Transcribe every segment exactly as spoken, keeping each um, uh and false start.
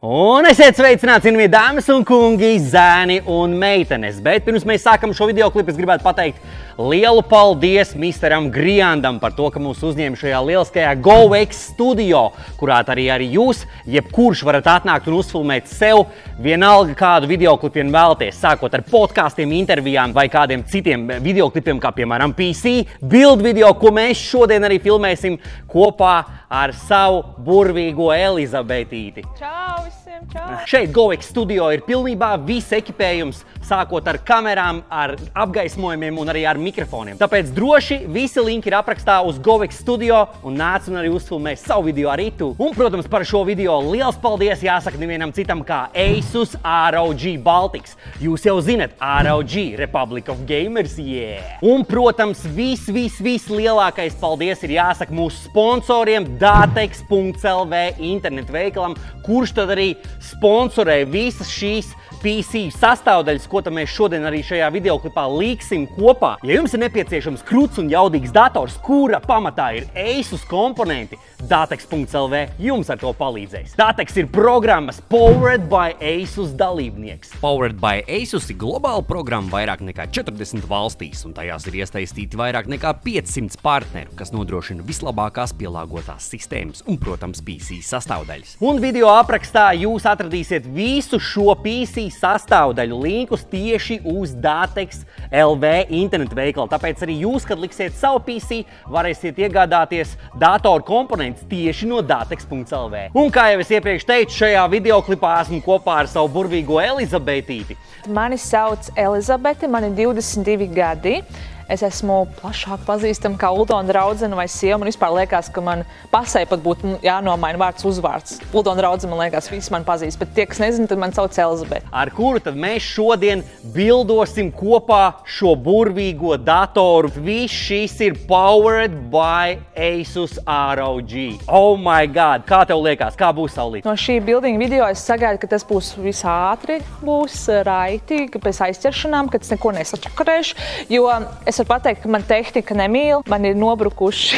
Un esiet sveicināti, cienījamie dāmas un kungi, zēni un meitenes. Bet pirms mēs sākam šo video klipu, es gribētu pateikt lielu paldies misteram Griandam par to, ka mūs uzņēma šajā lieliskajā GoX studio, kurā arī, arī jūs, jebkurš varat atnākt un uzfilmēt sev vienalga kādu videoklipu vien vēlaties, sākot ar podkāstiem, intervijām vai kādiem citiem videoklipiem, kā piemēram P C, build video, ko mēs šodien arī filmēsim kopā ar savu burvīgo Elizabetīti. Čau visiem, čau! Šeit GoX studio ir pilnībā viss ekipējums, sākot ar kamerām, ar apgaismojumiem un arī ar mikrofoniem. Tāpēc droši visi linki ir aprakstā uz GoX studio un nāc un arī uzfilmē savu video arī tu. Un, protams, par šo video liels paldies jāsaka nevienam citam kā Asus R O G Baltics. Jūs jau zinat, R O G, Republic of Gamers, yeah! Un, protams, vis, vis, vis lielākais paldies ir jāsaka mūsu sponsoriem Datex punkts L V internetu veikalam, kurš tad arī sponsorē visas šīs P C sastāvdaļas, ko tad mēs šodien arī šajā videoklipā līksim kopā. Ja jums ir nepieciešams krūts un jaudīgs dators, kura pamatā ir Asus komponenti, Datex punkts L V jums ar to palīdzēs. Datex ir programmas Powered by Asus dalībnieks. Powered by Asus ir globāla programma vairāk nekā četrdesmit valstīs, un tajās ir iesaistīti vairāk nekā piecsimt partneru, kas nodrošina vislabākās pielāgotās sistēmas un, protams, P C sastāvdaļas. Un video aprakstā jūs atradīsiet visu šo P C sastāvdaļu linkus tieši uz Datex L V internetu veikalu. Tāpēc arī jūs, kad liksiet savu P C, varēsiet iegādāties datoru komponentus tieši no Datex punkts L V. Un kā jau es iepriekš teicu, šajā videoklipā esmu kopā ar savu burvīgo Elizabetīti. Mani sauc Elizabete, man ir divdesmit divi gadi. Es esmu plašāk pazīstama kā Uldona draudzene vai sieva. Man vispār liekas, ka man pasē pat būtu jānomaina vārds uzvārds. Uldona draudzene, man liekas, visi man pazīst, bet tie, kas nezina, tad man sauc Elizabete. Ar kuru tad mēs šodien bildosim kopā šo burvīgo datoru. Viss šis ir powered by Asus R O G. Oh my god! Kā tev liekas, kā būs saulīt? No šī building video es sagaidu, ka tas būs visātri, būs raiti, ka pēc aizķeršanām, ka tas neko nesačakarēšu, jo es varu pateikt, ka man tehnika nemīl, man ir nobrukuši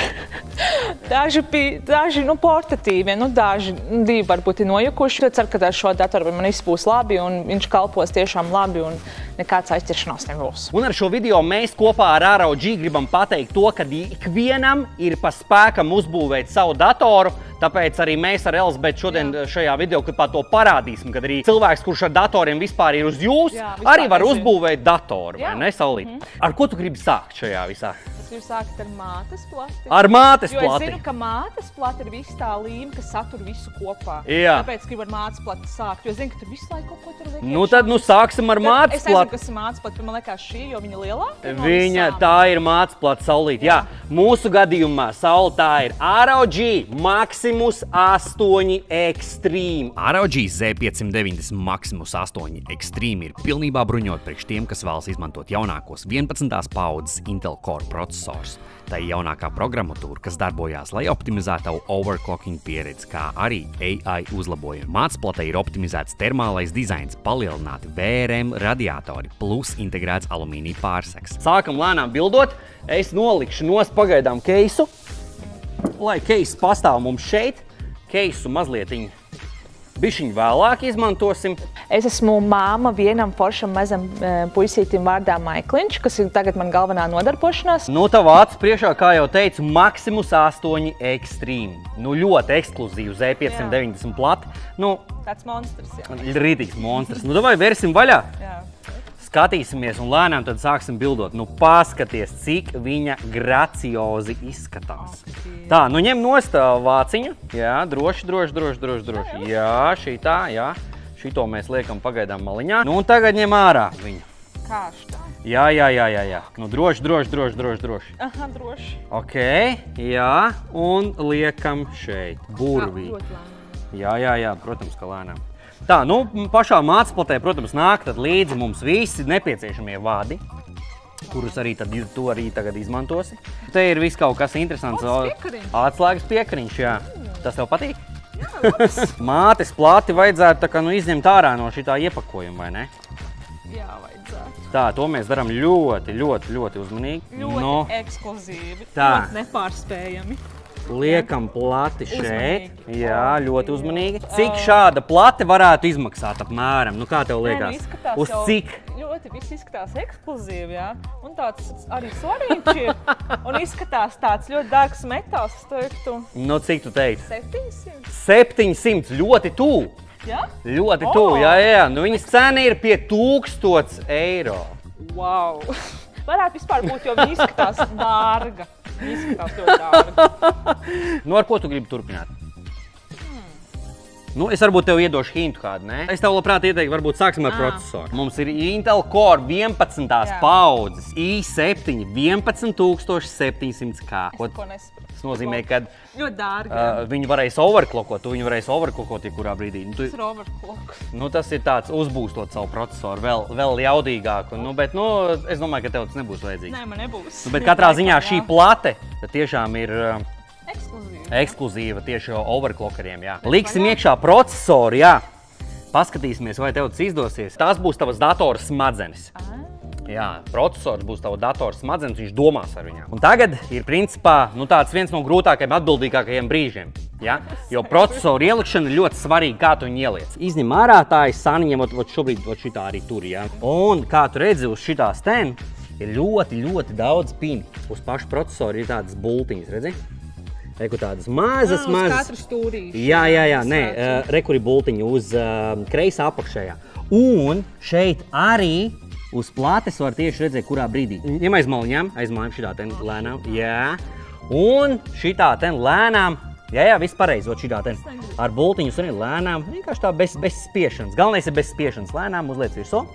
daži, daži nu, portatīvi, nu, daži divi varbūt ir nojukuši. Es ceru, ka ar šo datoru man viss būs labi un viņš kalpos tiešām labi un nekāds aizķeršanās nebūs. Un ar šo video mēs kopā ar R O G gribam pateikt to, ka ikvienam ir pa spēkam uzbūvēt savu datoru, tāpēc arī mēs ar Elizabeti šodien Jā. šajā videoklipā to parādīsim, kad arī cilvēks, kurš ar datoriem vispār ir uz jūs, Jā, arī var nezinu. uzbūvēt datoru, Jā. vai ne, Saulīt? Mm -hmm. Ar ko tu gribi sākt šajā visā? Es gribu sākt ar mātes plati. Ar mātes jo plati? Jo es zinu, ka mātes plati ir viss tā līme, kas satur visu kopā. Jā. Tāpēc gribu ar mātes plati sākt, jo es zinu, ka tur visu laiku kaut ko tur liek. Nu tad, nu sāksim ar mātes Es nezinu, plati. kas ir mātes plati, bet man liekas šī, jo viņa lielāka. Viņa, tā ir mātes plati, Saulīt. Jā. Jā. Mūsu gadījumā, Saul, tā ir R O G Maximus astoņi Extreme. R O G Z piecsimt deviņdesmit Maximus astoņi Extreme ir pilnībā bruņot priekš tiem, kas vēlas izmantot jaunākos vienpadsmitās paudzes Intel Core procesors. Tā ir jaunākā programmatūra, kas darbojās, lai optimizētu tavu overclocking pieredzi, kā arī A I uzlabojumi. Mātsplatē ir optimizēts termālais dizains, palielināti V R M radiatori, plus integrēts alumīnija pārsegs. Sākam lēnām bildot. Es nolikšu nos pagaidām keisu, lai keis pastāv mums šeit. Keisu mazlietiņu bišķiņu vēlāk izmantosim. Es esmu māma vienam foršam mazam e, puisītim vārdā Maikliņš, kas ir tagad man galvenā nodarbošanās. Nu, tā vācu priekšā, kā jau teicu, Maximus astoņi Extreme. Nu, ļoti ekskluzīvu Z piecsimt deviņdesmit plati. Nu, tāds monstrs, jā. Rītīgs monstrs. Nu, davai, versim vaļā. Jā. Skatīsimies un lēnām tad sāksim bildot. Nu, paskaties, cik viņa graciozi izskatās. Okay. Tā, nu ņem nost vāciņu. Jā, droši, droši, droši, droši, droši. Jā, šī tā, jā. Šito mēs liekam pagaidām maliņā. Nu, un tagad ņem ārā viņu. Kāštā? Jā, jā, jā, jā, jā. Nu, droši, droši, droši, droši, droši. Aha, droši. Ok, jā, un liekam šeit, burvī. Jā, jā, jā, protams, ka lēnām. Tā, nu, pašā mātsplatē, protams, nāk tad līdzi mums visi nepieciešamie vādi, kurus arī tad tu arī tagad izmantosi. Te ir viss kaut kas interesants. Atslēgas piekariņš, jā. Tas tev patīk? Jā, labs. Mātes plati vajadzētu tā kā nu izņemt ārā no šitā iepakojuma, vai ne? Jā, vajadzētu. Tā, to mēs darām ļoti, ļoti, ļoti uzmanīgi. Ļoti no. ekskluzīvi, Tā. ļoti nepārspējami. liekam plati šeit. Jā, ļoti uzmanīgi. Cik šāda plate varētu izmaksāt apmēram? Nu, kā tev liekas? Nē, Uz cik? Ļoti viss izskatās ekskluzīvi, jā. Un tāds arī svarīgs ir. Un izskatās tāds ļoti dārgs metāls, es teiktu. Nu, cik tu teici? septiņsimt. septiņsimt, ļoti tuvu. Jā? Ļoti tuvu, jā, jā. Nu, viņas cena ir pie tūkstots eiro. Wow! Varētu vispār būt, jo viņi izskatās dārga. Viņi izskatās ļoti dārga. Nu, ar ko tu gribi turpināt? Nu, es varbūt tev iedošu hintu kādu, ne? Es tev labprāt ieteiktu, varbūt sāksim ar procesoru. Mums ir Intel Core vienpadsmitās paudzes i septiņi vienpadsmit tūkstoši septiņsimt K. Es neko nesaprotu. Tas nozīmē, ka ļoti dārgi. Uh, viņu varēs overclockot, tu viņu varēs overclockot jebkurā brīdī. Nu, tu, tas ir overclock. Nu, tas ir tāds uzbūstot savu procesoru vēl, vēl jaudīgāku. Nu, bet, nu, es domāju, ka tev tas nebūs vajadzīgs. Nē, man nebūs. Nu, bet katrā ziņā šī plate tiešām ir uh, ekskluzīva. ekskluzīva tieši overclockeriem, jā. Liksim iekšā procesoru, jā. Paskatīsimies, vai tev tas izdosies. Tās būs tavas datora smadzenes. Jā, procesors būs tava datora smadzenes, viņš domās ar viņām. Un tagad ir principā nu, tāds viens no grūtākajiem, atbildīgākajiem brīžiem. Ja? Jo procesoru ielikšana ir ļoti svarīga, kā tu viņu ieliec. Izņem ārā tā ir saniņem, ot, ot šobrīd ot šitā arī tur, ja? Un kā tu redzi uz šitās ten, ir ļoti, ļoti daudz pini. Uz pašu procesoru ir tādas bultiņas, redzi? Reku tādas mazas, ah, mazas. Uz katru stūrīšu. Jā, jā, jā, nē, uh, rekuri bultiņu uz uh, kreisā apakšējā. Un šeit arī uz plates var tieši redzēt, kurā brīdī. Ņem aizmaliņām, aizmaliņām šitā ten lēnām, jā. Un šitā ten lēnām, jā, jā, viss pareizi, ot šitā ten. Ar bultiņus arī lēnām, vienkārši tā bez, bez spiešanas. Galvenais ir bez spiešanas lēnām, uzliec virsū.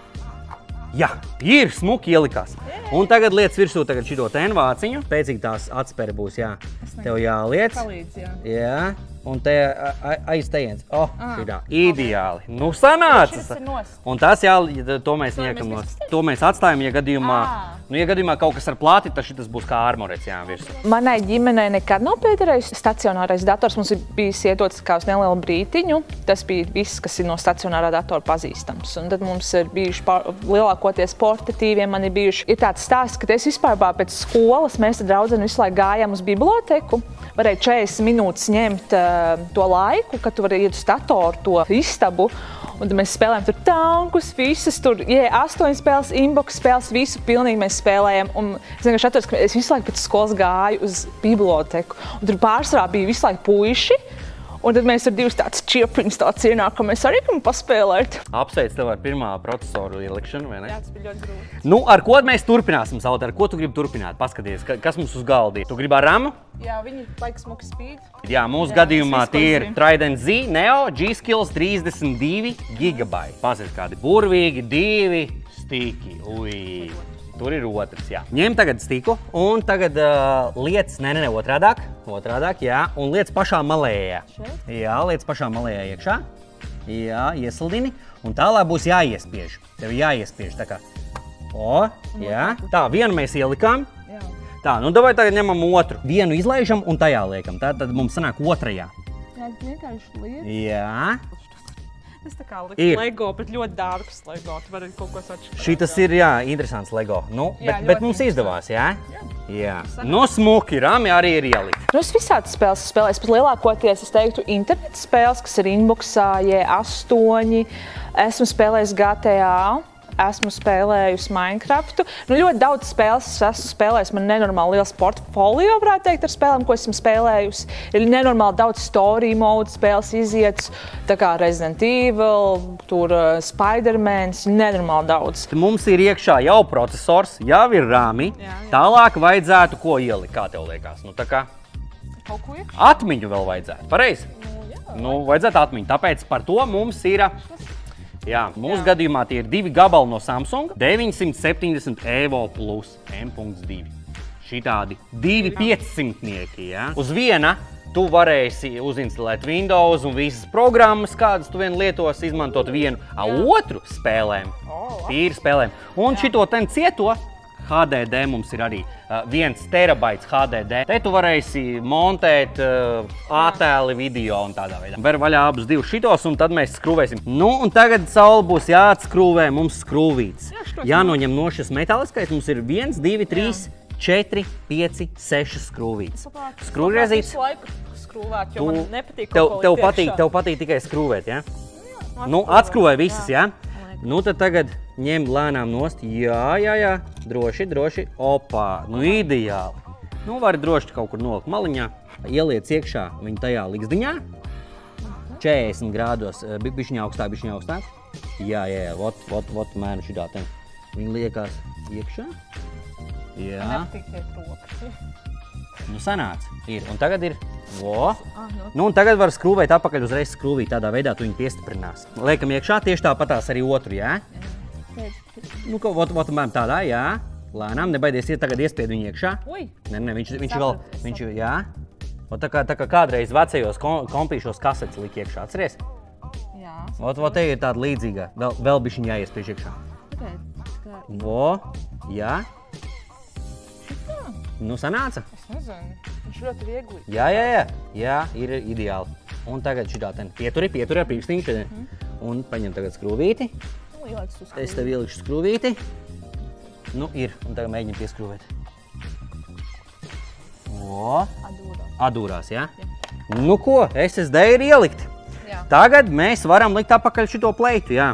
Jā, ir smuki ielikās. Un tagad liec virsū tagad šito ten vāciņu. Pēcīgi tās atspere būs, jā. Tev jāliec. Palīdz, jā. Jā. Un te aiztejiens. O, šitā. Ideāli. Nu, sanācas. Un tas jā, to mēs niekam nos. To mēs atstājam, ja gadījumā, nu, ja gadījumā kaut kas ar plāti, tad šitas būs kā armorets, jā, virsū. Manai ģimenei nekad nav piederējis stacionārais dators. Mums ir bijis iedots kā uz nelielu brītiņu. Tas bija viss, kas ir no stacionārā datora pazīstams. Un tad mums ir bijuši lielākoties portatīviem. Man ir bijuši, ir tāds stāsts, ka es vispār pēc skolas, mēs ar draudzeni visu laiku gājām uz biblioteku. Varēja četrdesmit minūtes ņemt uh, to laiku, kad tu vari iet uz datoru, to istabu. Un tad mēs spēlējām tur tankus, visas tur, jā, astoņas spēles, inbox spēles, visu pilnīgi mēs spēlējām. Un es vienkārši atceros, ka es visu laiku pēc skolas gāju uz biblioteku. Un tur pārsvarā bija visu laiku puiši. Un tad mēs ar divus tāds čiepiņus tāds ienākam, mēs arī kam paspēlēt. Apsveic tev ar pirmā procesoru ielikšanu, vai ne? Jā, tas bija ļoti grūti. Nu, ar ko mēs turpināsim, Saute? Ar ko tu gribi turpināt? Paskaties, kas mums uz galda ir. Tu gribi ar ramu? Jā, viņi baigi smuki spīd. Jā, mūsu Jā, gadījumā tie ir Trident Z Neo G-Skills trīsdesmit divi gigabaiti. Pasies kādi burvīgi, divi stiki. Ui. Tur ir otrs, jā. Ņem tagad stiku un tagad uh, liec, ne, ne, ne, otrādāk, otrādāk, jā, un liec pašā malējā. Šeit? Jā, liec pašā malējā iekšā. Jā, iesildini, un tālāk būs jāiespiež. Tev jāiespiež, tā kā. O, jā. Tā, vienu mēs ielikām. Jā. Tā, nu davai tagad ņemam otru. Vienu izlaižam un tajā liekam. Tā tad mums sanāk otrajā. Jā, vienkārši liec. Jā. Tas tā kā likt Lego, bet ļoti dārgs Lego. Tu vari kaut ko saču. Šitas ir, jā, interesants Lego. Nu, Jā, bet, bet mums izdevās, jā? Jā. Jā. No smuki, rami arī ir ielikt. Nu, es visādas spēles spēlēju, bet lielākoties es teiktu interneta spēles, kas ir inboxā, J astoņi. Esmu spēlējis G T A. Esmu spēlējusi Minecraftu. Nu, ļoti daudz spēles es esmu spēlējusi. Man nenormāli liels portfolio, varētu teikt, ar spēlēm, ko esmu spēlējusi. Ir nenormāli daudz story mode spēles izietas, tā kā Resident Evil, tur uh, Spider-Mans, nenormāli daudz. Mums ir iekšā jau procesors, jau ir rami. Jā, jā. Tālāk vajadzētu ko ielikt, kā tev liekas? Nu, tā kā Kaut ko iekšā? atmiņu vēl vajadzētu, pareizi? Nu, jā. Nu, vajadzētu atmiņu, tāpēc par to mums ir... Jā, mūsu Jā. gadījumā tie ir divi gabali no Samsung, deviņsimt septiņdesmit Evo plus M divi. Šitādi divi piecsimtnieki, jā. Uz viena tu varēsi uzinstalēt Windows un visas programmas, kādas tu vien lietos, izmantot vienu, a otru spēlēm, tīri spēlēm. Un šito ten cieto H D D mums ir arī uh, viens terabaits H D D. Te tu varēsi montēt uh, attēli, video un tādā veidā. Ver vaļā abus divus šitos un tad mēs skrūvēsim. Nu, un tagad Saule būs jāatskrūvē mums skrūvītes. Jā, šitos Jānoņem no šis metāliskais. Mums ir viens, divi, trīs, četri, pieci, seši skrūvītes. Skrūvgriezītes. Visu laiku skrūvēt, jo man nepatīk tev, kaut ko tev likt patīk, iekšā. tev patīk tikai skrūvēt, ja? Jā, Nu, atskrūvē visas, jā. ja? Nu, tad tagad ņem lēnām nost. Jā, jā, jā. Droši, droši. Opā. Nu, ideāli. Nu, vari droši kaut kur nolikt maliņā. Ieliec iekšā viņu tajā ligzdiņā. četrdesmit grādos. Bi bišķiņā augstāk, bišķiņā augstāk. Jā, jā, jā. Vot, vot, vot mēnu šitā te. Viņi liekās iekšā. Jā. Man nepatīk tie troki. Nu, sanāca. Ir. Un tagad ir. Vo. Ah, nu. Nu, un tagad var skrūvēt apakaļ uzreiz skrūvīt. Tādā veidā tu viņu piestiprinās. Liekam iekšā tieši tāpatās arī otru, jā? Nu, ko, vot, vot, mēm tādā, jā. Lēnām, nebaidies, iet tagad iespied viņu iekšā. Ui. Ne, ne, viņš, viņš Sapratu, vēl, sapratu. viņš, jā. Ot, tā kā, tā kā kādreiz vecajos kom, kompīšos kasetes lika iekšā, atceries? Jā. Ot, ot, te ir tāda līdzīga. Vēl, vēl bišķiņ jāiespiež iekšā. Vo, jā. Nu, sanāca? Es nezinu. Viņš ļoti viegli. Jā, jā, jā. Jā, ir ideāli. Un tagad šitā ten pieturi, pieturi ar pirkstiņu. Mm. Un paņem tagad skrūvīti. Nu, ieliec uz Es tev ielikšu skrūvīti. Nu, ir. Un tagad mēģinam pieskrūvēt. O, Adūrā. adūrās, jā? Jā. Nu ko, S S D ir ielikt. Jā. Tagad mēs varam likt apakaļ šito pleitu, jā.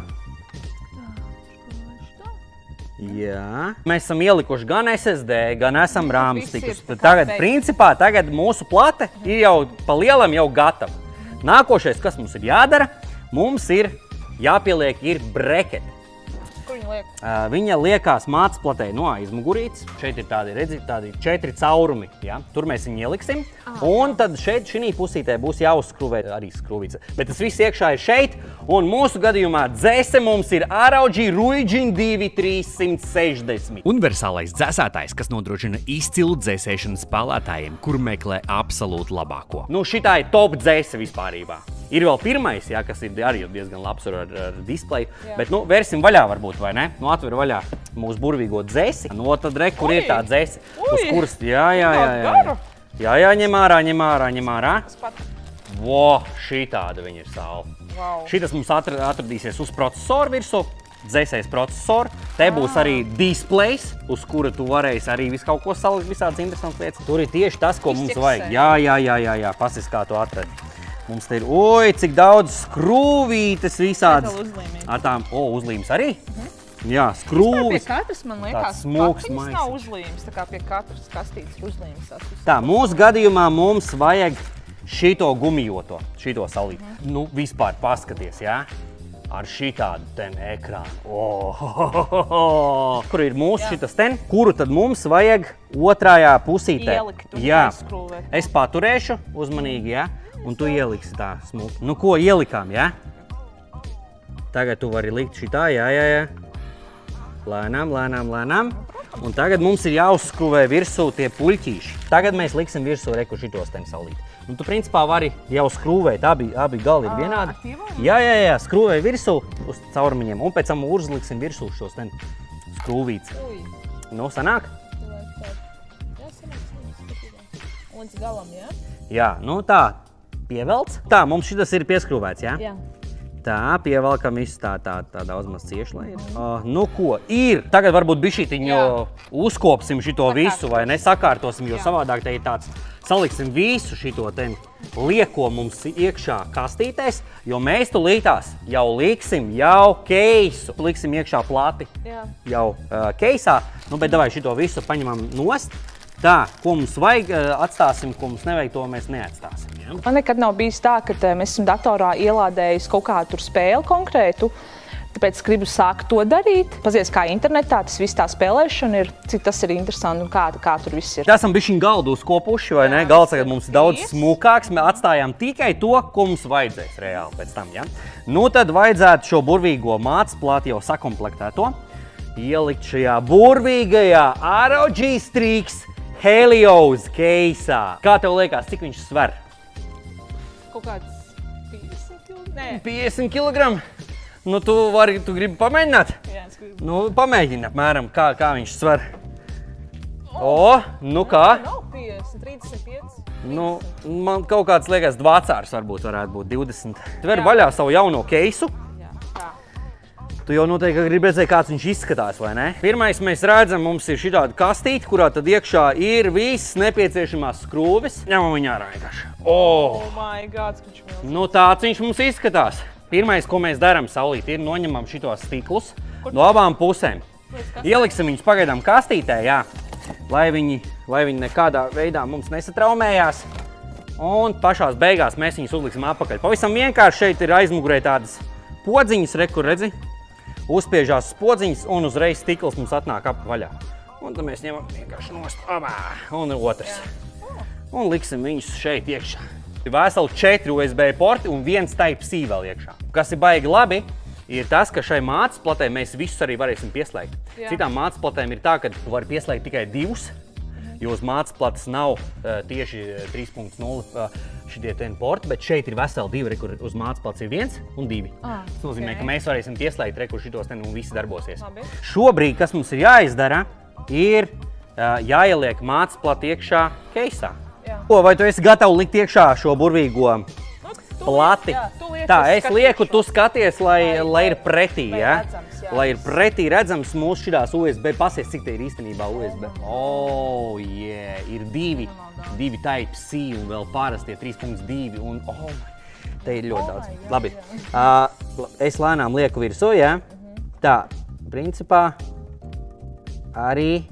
Jā. Mēs esam ielikuši gan S S D, gan esam rāmstikus. viss ir tā kā Tagad, beigts. principā, tagad mūsu plate ir jau pa lielam jau gatava. Nākošais, kas mums ir jādara, mums ir jāpieliek ir breketi. Kur viņi liek? Uh, viņa liekās mācplatē no aizmugurītes. Šeit ir tādi, redzi, tādi četri caurumi. Ja? Tur mēs viņu ieliksim. Un tad šeit šī pusītē būs jāuzskrūvē arī skrūvītes. Bet tas viss iekšā ir šeit. Un mūsu gadījumā dzēse mums ir R O G Ruijin divi trīsimt sešdesmit. Universālais dzēsētājs, kas nodrošina izcilu dzēsēšanu spēlētājiem, kur meklē absolūti labāko. Nu, šitā ir top dzēse vispārībā. Ir vēl pirmais, ja, kas ir arī diezgan labs ar, ar displeju. Jā. Bet, nu, vērsim vaļā varbūt, vai ne? Nu, atver vaļā mūsu burvīgo dzēsi. Nu, tad re, kur Ui! ir tā dzēse? Uz Ui! kuras, jā, jā, jā, jā. Garu. Jā, jā, ņem ārā, ņem ārā, ņem ārā. Es pat. Vo, šī tāda viņa ir sāla. Wow. Šitas mums atra- atradīsies uz procesoru virsu. Dzēsēs procesoru. Te būs arī displejs, uz kura tu varēsi arī visu kaut ko salikt, visādas interesantas lietas. Tur ir tieši tas, ko mums Izķeksē. vajag. Jā, jā, jā, jā, jā. Pasis, kā tu atradi. Mums te ir, oi, cik daudz skrūvītes visādas. Vēl uzlīmīgi. Ar tām, o, uzlīmes arī? Jā, Pie skrūvis. katras, man liekas, Tāds smuks kapiņas maisiņš. nav uzlīmes, tā kā pie katras kastītes ir uzlīmes. tās visas. Tā, mūsu gadījumā mums vajag šito gumijoto, šito salīt. Nu, vispār paskaties, jā? Ar šitādu ten ekrānu. Oh, ho, ho, ho, ho. Kur ir mūsu Jā. šitas ten, kuru tad mums vajag otrajā pusītē. Ielikt un Jā. izskrūvēt. Es paturēšu uzmanīgi, jā? Un tu ieliksi tā smuki. Nu, ko ielikām, jā? Tagad tu vari likt šitā, jā, jā, jā. Lēnām, lēnām, lēnām. Un tagad mums ir jāuzskrūvē virsū tie puļķīši. Tagad mēs liksim virsū reku šitos ten salīt. Nu, tu principā vari jau skrūvēt, abi, abi gali ir vienādi. ar tīvām? Jā, jā, jā, skrūvē virsū uz caurumiņiem. Un pēc tam uzliksim virsū šos ten skrūvītes. Ui, Nu, sanāk? tā tā. Jā, sanāk, sanāk, skatījās. Un līdz galam, jā? Jā, nu tā, pievelc. Tā, mums šitas ir pieskrūvēts, jā? Jā. Tā, pievelkam visu tā, tā, tā daudz maz cieši, lai ir. Uh, nu ko, ir. Tagad varbūt bišķītiņu Jā. uzkopsim šito visu, vai ne, sakārtosim, jo Jā. savādāk te ir tāds, saliksim visu šito ten lieko mums iekšā kastītēs, jo mēs tulītās jau liksim jau keisu. Liksim iekšā plati Jā. jau uh, keisā, nu, bet davai šito visu paņemam nost. Tā, ko mums vajag, uh, atstāsim, ko mums nevajag, to mēs neatstāsim. Ja? Man nekad nav bijis tā, ka eh, mēs esam datorā ielādējis kaut kādu tur spēli konkrētu. Tāpēc es gribu sākt to darīt. Pazies, kā internetā tas viss tā spēlēšana ir, cik tas ir interesanti un kā, kā tur viss ir. Tā esam bišķiņ galdu uzkopuši, vai ne? Jā, Galds tas tagad ir mums ir daudz viss. smukāks. Mēs atstājām tikai to, ko mums vajadzēs reāli pēc tam, ja? Nu, tad vajadzētu šo burvīgo mācplāti jau sakomplektēto ielikt šajā burvīgajā R O G Strix Helios keisā. Kā tev liekas, cik viņš sver? Kaut kāds piecdesmit kilogrammi? Nē. piecdesmit kilogramu? Nu, tu vari, tu gribi pamēģināt? Jā, es gribu. Nu, pamēģini apmēram, kā, kā viņš sver. O, nu kā? Nav piecdesmit, trīsdesmit pieci. Nu, man kaut kāds liekas dvacārs varbūt varētu būt divdesmit. Tver Jā. vaļā savu jauno keisu. Jā, tā. Tu jau noteikti gribi redzēt, kāds viņš izskatās, vai ne? Pirmais mēs redzam, mums ir šitāda kastīte, kurā tad iekšā ir visas nepieciešamās skrūves. Ņemam viņu ārā vienkārši. Oh! Oh my God, viņš milzīgs. Nu tāds viņš mums izskatās. Pirmais, ko mēs darām, Saulīt, ir noņemam šitos stiklus no abām pusēm. Ieliksim viņus pagaidām kastītē, jā, lai viņi, lai viņi nekādā veidā mums nesatraumējās. Un pašās beigās mēs viņus uzliksim apakaļ. Pavisam vienkārši šeit ir aizmugurē tādas podziņas, re, kur redzi, uzspiežās podziņas un uzreiz stikls mums atnāk ap vaļā. Un tad mēs ņemam vienkārši nost, abā, un otrs. Un liksim viņus šeit iekšā. Veseli četri U S B porti un viens Type-C vēl iekšā. Kas ir baigi labi, ir tas, ka šai mācesplatē mēs visus arī varēsim pieslēgt. Jā. Citām mācesplatēm ir tā, ka tu vari pieslēgt tikai divus, jo uz mācesplates nav uh, tieši trīs punkt nulle uh, šitie ten porti, bet šeit ir veseli divi, re, kur uz mācesplates ir viens un divi. Ah, tas nozīmē, okay. Ka mēs varēsim pieslēgt, re, kur šitos ten un visi darbosies. Labi. Šobrīd, kas mums ir jāizdara, ir uh, jāieliek mācesplati iekšā keisā. O, vai tu esi gatavs likt iekšā šo burvīgo nu, plati? Jā, tu liek, tā, es lieku, tu skaties, lai, lai, lai ir pretī, ja? Redzams, jā. Lai ir pretī redzams mūsu šitās U S B, pasies, cik te ir īstenībā U S B. Oh, yeah, ir divi, divi Type-C un vēl parastie trīs punkt divi un oh, te ir ļoti daudz. Oh Labi, uh, es lēnām lieku virsū, ja? Tā, principā arī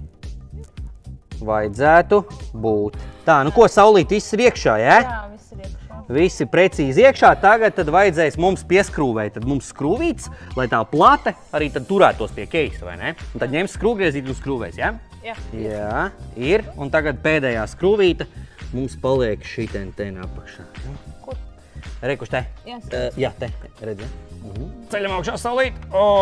vajadzētu būt. Tā, nu ko, Saulīt, viss ir iekšā, ja? Jā, viss ir iekšā. Visi precīzi iekšā, tagad tad vajadzēs mums pieskrūvēt, tad mums skrūvīts, lai tā plate arī tad turētos pie keisa, vai ne? Un tad ņems skrūvgriezīti un skrūvēs, ja? Jā. Jā, ir, un tagad pēdējā skrūvīta mums paliek šiten ten apakšā. Kur? Re, kurš te? Jā, uh, jā te, redzi, ja? Uh-huh. Ceļam augšā, Saulīt.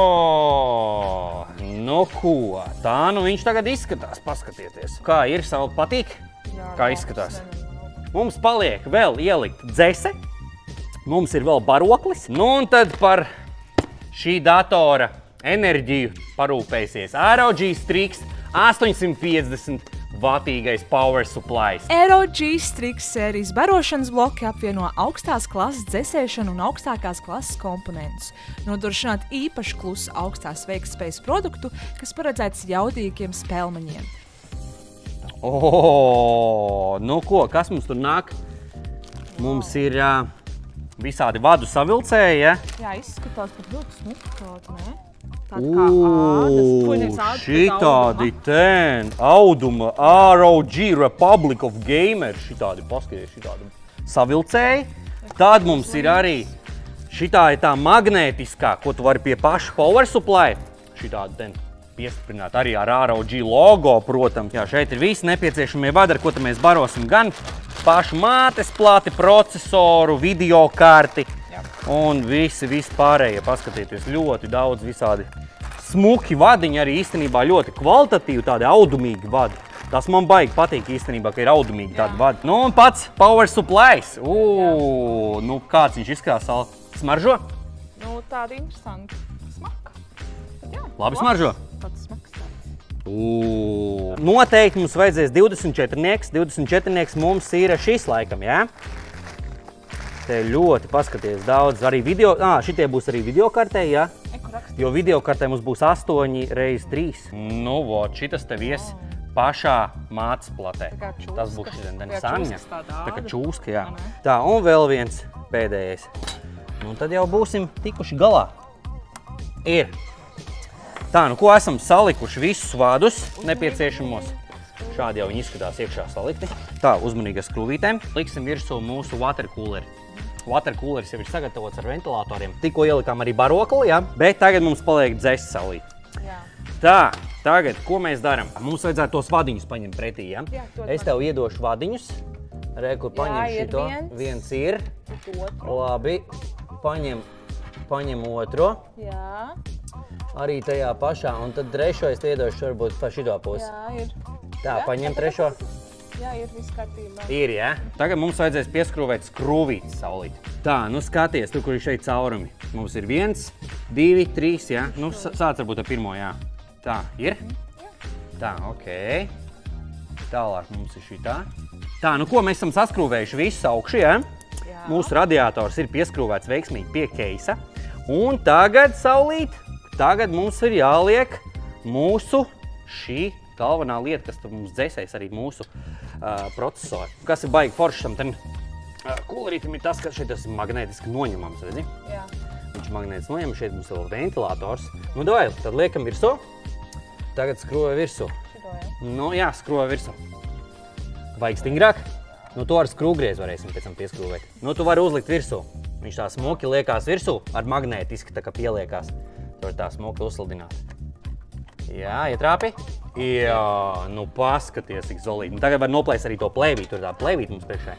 O, nu ko, tā nu viņš tagad izskatās, paskatieties. Kā ir, Sauli, patīk? Jā, kā izskatās? Mums paliek vēl ielikt dzese, mums ir vēl baroklis, nu un tad par šī datora enerģiju parūpēsies R O G Strix astoņsimt piecdesmit vatīgais power supplies. R O G Strix sērijas barošanas bloki apvieno augstās klases dzesēšanu un augstākās klases komponentus, nodrošināt īpaši klusu augstās veiktspējas produktu, kas paredzēts jaudīgiem spēlmaņiem. O, nu ko, kas mums tur nāk? Mums ir uh, visādi vadu savilcēji, ja? Jā, izskatās, ka ļoti smuki tāda, ne? Tāda kā ādas. Puņies ādas šitādi ten, auduma, R O G Republic of Gamers, šitādi, paskaties, šitādi savilcēji. Tad mums ir arī, šitā ir tā magnētiskā, ko tu vari pie paša power supply, šitādi ten. Piestiprināt arī ar R O G logo, protams. Jā, šeit ir visi nepieciešamie vadi, ar ko mēs barosim gan pašu mātes plati, procesoru, videokarti un visi, visi pārējie. Paskatieties, ļoti daudz visādi smuki vadiņi, arī īstenībā ļoti kvalitatīvi, tādi audumīgi vadi. Tas man baigi patīk īstenībā, ka ir audumīgi tādi vadi. Nu un pats power supplies. Ū, nu kāds viņš izskatās, smaržo? Nu, tāda interesanta smaka. Jā, labi smaržo? Tāds smaks tāds. Ū, noteikti mums vajadzēs divdesmit četrnieks. divdesmit četrnieks mums ir šis laikam, jā? Te ļoti paskaties daudz. Arī video, ā, šitie būs arī videokartē, jā? Jo videokartē mums būs astoņi reiz trīs. Nu, vot, šitas tev ies pašā mācesplatē. Tas būs šitas saņa. Tā kā čūska, jā. Tā, un vēl viens pēdējais. Nu, tad jau būsim tikuši galā. Ir. Tā, nu ko esam salikuši visus vadus nepieciešamos. Šādi jau viņi izskatās iekšā salikti. Tā, uzmanīgi ar skrūvītēm. Liksim virsū mūsu watercooleri. Watercooleris jau ir sagatavots ar ventilatoriem. Tikko ielikām arī barokli, jā? Bet tagad mums paliek dzes salīt. Jā. Tā, tagad, ko mēs darām? Mums vajadzētu tos vadiņus paņemt pretī, jā? Jā, es tev iedošu vadiņus. Re, kur paņem šito. Viens. Viens ir. Otru. Labi. Paņem, paņem otro. Jā. Arī tajā pašā, un tad trešo es iedošu varbūt pa šito pusi. Jā, ir. Tā, jā, paņem trešo. Jā, ir viss kārtībā. Ir, jā? Tagad mums vajadzēs pieskrūvēt skrūvītes, Saulīt. Tā, nu skaties, tu, kur ir šeit caurumi. Mums ir viens, divi, trīs, jā? Nu, sāc varbūt ar pirmo, jā. Tā, ir? Jā. Tā, okei. Tālāk mums ir šitā. Tā, nu ko, mēs esam saskrūvējuši visu augšu, jā? Jā. Mūsu radiators ir pieskrūvēts veiksmīgi pie keisa. Un tagad, Saulīt, tagad mums ir jāliek mūsu šī galvenā lieta, kas tur mums dzēsēs arī mūsu uh, procesori. Kas ir baigi forši tam ten uh, kulerītim ir tas, ka šeit tas ir magnētiski noņemams, redzi? Jā. Viņš magnētis noņem, šeit mums ir ventilators. Nu, davai, tad liekam virsū. Tagad skroja virsū. Šito, jā? Nu, jā, skroja virsū. Vajag stingrāk? Nu, to ar skrūvgriezu varēsim pēc tam pieskrūvēt. Nu, tu vari uzlikt virsū. Viņš tā smuki liekās virsū, ar magnētiski tā kā pieliekās. Tu var tā smuki uzslidināt. Jā, ietrāpi? Jā, nu paskaties, cik zolīti. Nu, tagad var noplēst arī to plēvīti, tur tā plēvīti mums priekšē.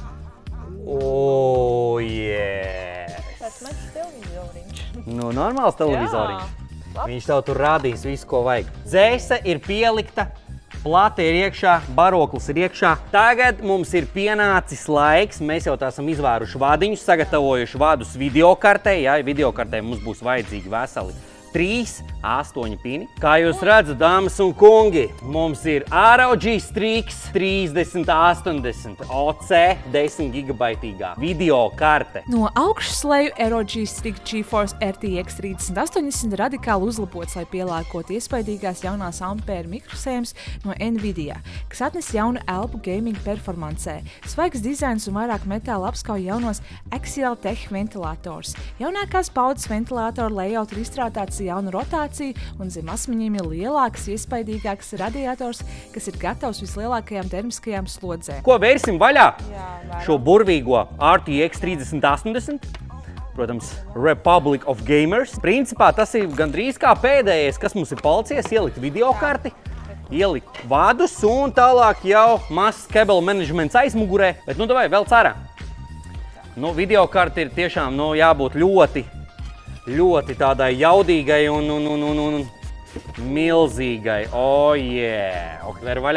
O, yes! Tāds mazs televizoriņš. Nu, normāls televizoriņš. Viņš tev tur rādīs visu, ko vajag. Dzēse ir pielikta, plate ir iekšā, baroklis ir iekšā. Tagad mums ir pienācis laiks, mēs jau tā esam izvēruši vadiņus, sagatavojuši vadus videokartē. Jā, videokartē mums būs vajadzīgi veseli trīs, astoņi pini. Kā jūs redzat, dāmas un kungi, mums ir R O G Strix trīsdesmit astoņdesmit O C desmit gigabaitīgā video karte. No augšas leju R O G Strix GeForce R T X trīsdesmit astoņdesmit radikāli uzlabots, lai pielāgotu iespaidīgās jaunās ampēra mikrosēmas no Nvidia, kas atnes jaunu elpu gaming performancē. Svaigs dizains un vairāk metāla apskauj jaunos Axial Tech ventilators. Jaunākās paudzes ventilātoru layout ir izstrādāts jaunu rotāciju un zem asmiņiem ir lielāks, iespaidīgāks radiators, kas ir gatavs vislielākajām termiskajām slodzēm. Ko vērsim vaļā? Jā, varam. Šo burvīgo R T X trīsdesmit astoņdesmit. Protams, Republic of Gamers. Principā tas ir gandrīz kā pēdējais, kas mums ir palicies, ielikt videokarti, ielikt vadus un tālāk jau mazs cable managements aizmugurē. Bet nu davai, vēl cerā. Nu, videokarti ir tiešām nu, jābūt ļoti ļoti tādai jaudīgai un, un, un, un, un milzīgai. O, oh, yeah! Ok, ver vaļā.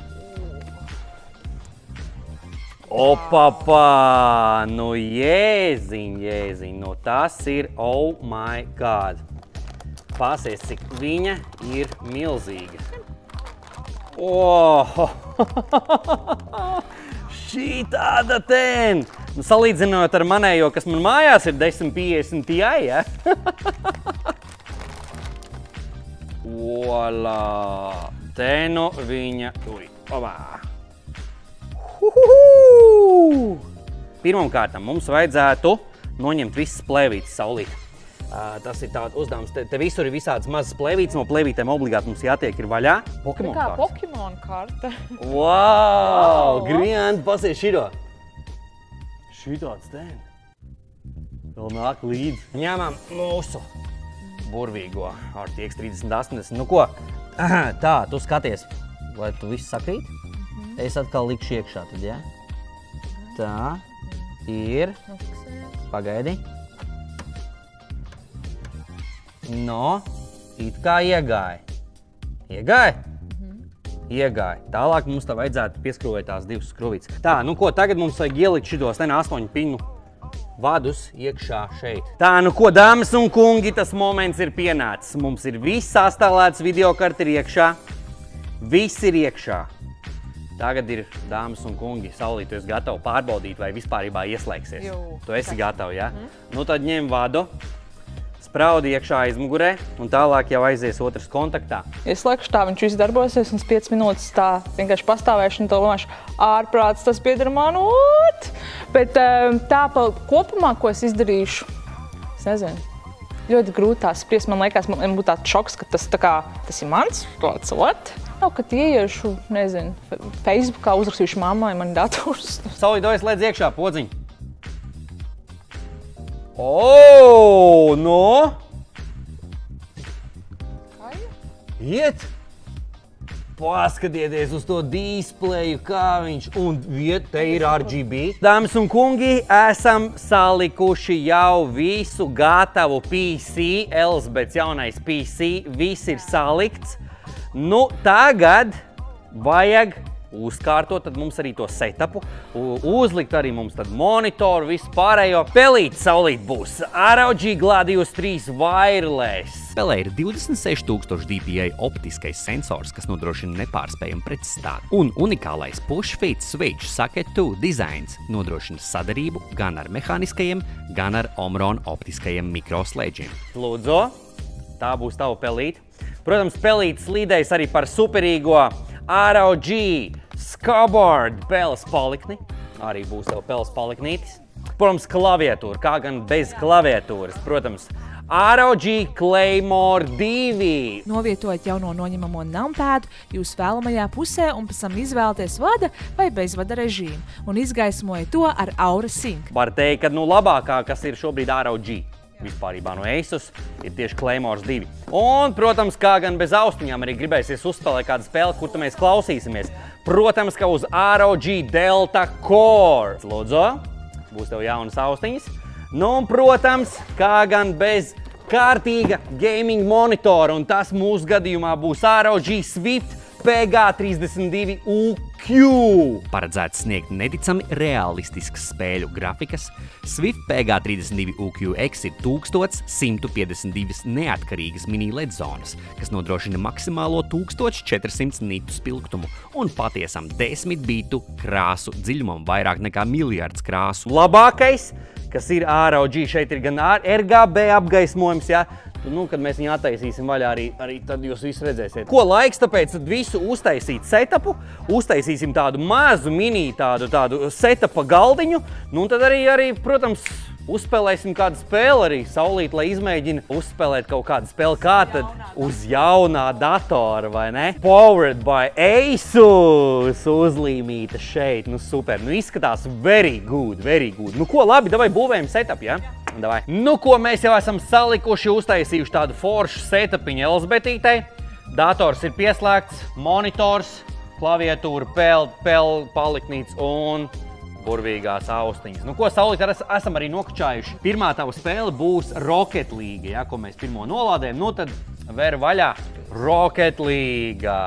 Opapā! Nu, jēziņ, jēziņ. Nu, tas ir, oh my god. Pasies, cik viņa ir milzīga. Oh! Šī tāda ten! Nu, salīdzinot ar manējo, kas man mājās ir desmit piecdesmit Ti, ja? Volā! Te nu viņa... Ui, ovā! Huhuhu! Pirmkārtam mums vajadzētu noņemt visas plēvītes saulīt. Uh, tas ir tāds uzdevums. Te, te visur ir visādas mazas plēvītes, no plēvītēm obligāti mums jātiek ir vaļā. Pokemon Tā kā kārtas. Pokemon karta. Wow! Grianti, pasies šito! Šitāds ten. Vēl nāk līdzi. Ņemam mūsu burvīgo R T X trīsdesmit astoņdesmit. Nu ko? Tā, tu skaties, vai tu viss sakrīt? Mm-hmm. Es atkal likšu iekšā tad, ja? Tā. Ir. Pagaidi. No, it kā iegāja. Iegāja? Iegāja. Tālāk mums tā vajadzētu pieskrūvēt tās divas skruvītes. Tā, nu ko, tagad mums vajag ielikt šitos ten astoņu pinu vadus iekšā šeit. Tā, nu ko, dāmas un kungi, tas moments ir pienācis. Mums ir viss sastālēts videokarti ir iekšā. Viss ir iekšā. Tagad ir, dāmas un kungi, Saulīt, tu esi gatavi pārbaudīt, vai vispārībā ieslēgsies. Jū. Tu esi gatavi, ja? Mm. Nu tad ņem vadu. Spraudi iekšā aizmugurē, un tālāk jau aizies otrs kontaktā. Ieslēgšu tā, viņš viss darbosies, un piecas minūtes tā vienkārši pastāvēšu, un tā domāšu, ārprāts, tas pieder man, ot! Bet tā pa kopumā, ko es izdarīšu, es nezinu, ļoti grūti tās spriest. Man liekas, man būtu tāds šoks, ka tas tā kā, tas ir mans, tāds, ot? Nav, kad ieiešu, nezinu, Facebookā uzrakstīšu mammai mani dators. Saulīt, dojas lēdz iekšā, podziņ. O, no! Kā ir? Iet! Paskatieties uz to displeju, kā viņš, un viet, te ir R G B. Dāmas un kungi, esam salikuši jau visu gatavu P C, Elzbets jaunais P C, viss ir salikts. Nu, tagad vajag uzkārtot, tad mums arī to setupu, uzlikt arī mums tad monitoru, visu pārējo. Pelīt, Saulīt, būs R O G Gladius trīs Wireless. Pelē ir divdesmit seši tūkstoši D P I optiskais sensors, kas nodrošina nepārspējamu precizitāti. Un unikālais push-fit switch socket two dizains nodrošina sadarību gan ar mehāniskajiem, gan ar Omron optiskajiem mikroslēdžiem. Lūdzu, Tā būs tava pelīte. Protams, pelītes slīdējas arī par superīgo R O G Scoreboard peles palikni. Arī būs tava peles paliknītis. Protams, klaviatūra, kā gan bez klaviatūras. Protams, R O G Claymore divi. Novietojiet jauno noņemamo numpadu jūsu vēlamajā pusē un pēc tam izvēlaties vada vai bezvada režīmu un izgaismojiet to ar Aura Sync. Var teikt, ka nu labākā, kas ir šobrīd R O G vispārībā no Asus, ir tieši Claymore divi. Un, protams, kā gan bez austiņām arī gribēsies uzspēlēt kādu spēli, kur mēs klausīsimies. Protams, ka uz R O G Delta Core. Lūdzu, būs tev jaunas austiņas. Nu, un, protams, kā gan bez kārtīga gaming monitora, un tas mūsu gadījumā būs R O G Swift P G trīsdesmit divi U Q. Paredzēts sniegt neticami realistiskas spēļu grafikas. Swift P G trīsdesmit divi U Q X ir tūkstoš simt piecdesmit divas neatkarīgas mini L E D zonas, kas nodrošina maksimālo tūkstoš četrsimt nitu spilgtumu un patiesam desmit bitu krāsu dziļumam vairāk nekā miljards krāsu. Labākais, kas ir R O G, šeit ir gan R G B apgaismojums, ja? Nu, kad mēs viņu attaisīsim vaļā, arī, arī tad jūs visu redzēsiet. Ko laiks, tāpēc visu uztaisīt setupu, uztaisīsim tādu mazu mini, tādu, tādu setupa galdiņu, nu, un tad arī, arī, protams, uzspēlēsim kādu spēli arī saulīt, lai izmēģina uzspēlēt kaut kādu spēli, kā tad uz jaunā datora, vai ne? Powered by Asus uzlīmīta šeit, nu super, nu izskatās very good, very good. Nu ko, labi, davai būvējam setup, ja? Davai. Nu ko, mēs jau esam salikuši, uztaisījuši tādu foršu setupiņu Elzbetītei. Dators ir pieslēgts, monitors, klaviatūra, pel, pel, paliknīts un burvīgās austiņas. Nu ko, saulīt, esam arī nokučājuši. Pirmā tava spēle būs Rocket League, ja, ko mēs pirmo nolādējam. Nu tad ver vaļā Rocket League.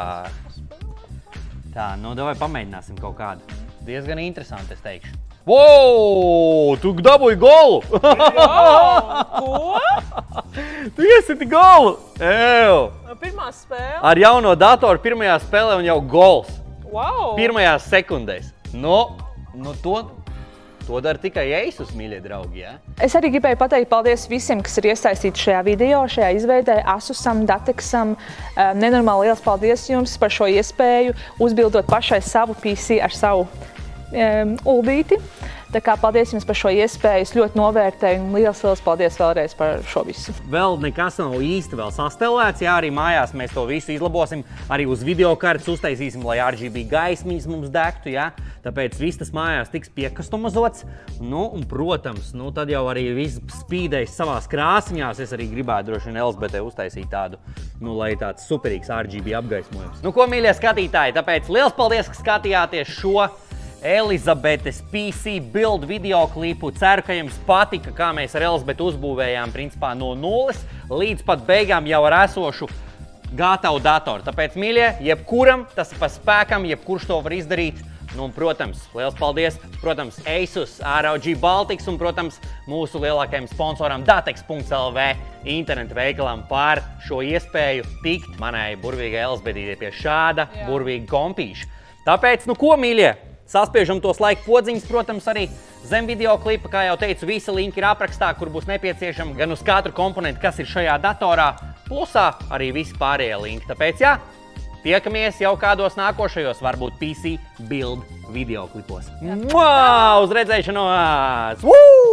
Tā, nu davai pamēģināsim kaut kādu. Diezgan interesanti, es teikšu. Wow, tu dabūji golu! Jā, ko? Tu iesiti golu! Ew! Pirmā spēle? Ar jauno datoru pirmajā spēlē un jau gols. Wow! Pirmajās sekundēs. Nu, nu to, to dara tikai Asus, mīļie draugi, ja? Es arī gribēju pateikt paldies visiem, kas ir iesaistīti šajā video, šajā izveidē, Asusam, Datexam. Nenormāli liels paldies jums par šo iespēju uzbildot pašai savu P C ar savu um, uldīti. Tā kā paldies jums par šo iespēju, es ļoti novērtēju un liels, liels paldies vēlreiz par šo visu. Vēl nekas nav īsti vēl sastelēts, jā, arī mājās mēs to visu izlabosim, arī uz videokartes uztaisīsim, lai R G B gaismiņas mums degtu, jā. Tāpēc viss tas mājās tiks piekastumazots. Nu, un, protams, nu, tad jau arī viss spīdēs savās krāsņās. Es arī gribētu droši vien Elzbetē uztaisīt tādu, nu, lai tāds superīgs R G B apgaismojums. Nu, ko, mīļie skatītāji, tāpēc liels paldies, ka skatījāties šo Elizabetes P C build videoklipu. Ceru, ka jums patika, kā mēs ar Elizabeti uzbūvējām principā no nulles līdz pat beigām jau ar esošu gatavu datoru. Tāpēc, mīļie, jebkuram tas pa spēkam, jebkurš to var izdarīt. Nu, un, protams, liels paldies, protams, Asus, R O G Baltics un, protams, mūsu lielākajam sponsoram Datex punkts L V internetu veikalam par šo iespēju tikt manai burvīgai Elizabetei pie šāda Jā. burvīga kompīša. Tāpēc, nu ko, mīļie? Saspiežam tos laika podziņus, protams, arī zem videoklipa, kā jau teicu, visi linki ir aprakstā, kur būs nepieciešami gan uz katru komponentu, kas ir šajā datorā, plusā arī visi pārējie linki. Tāpēc, jā, tiekamies jau kādos nākošajos, varbūt P C build videoklipos. Mua! Uz redzēšanos! Woo!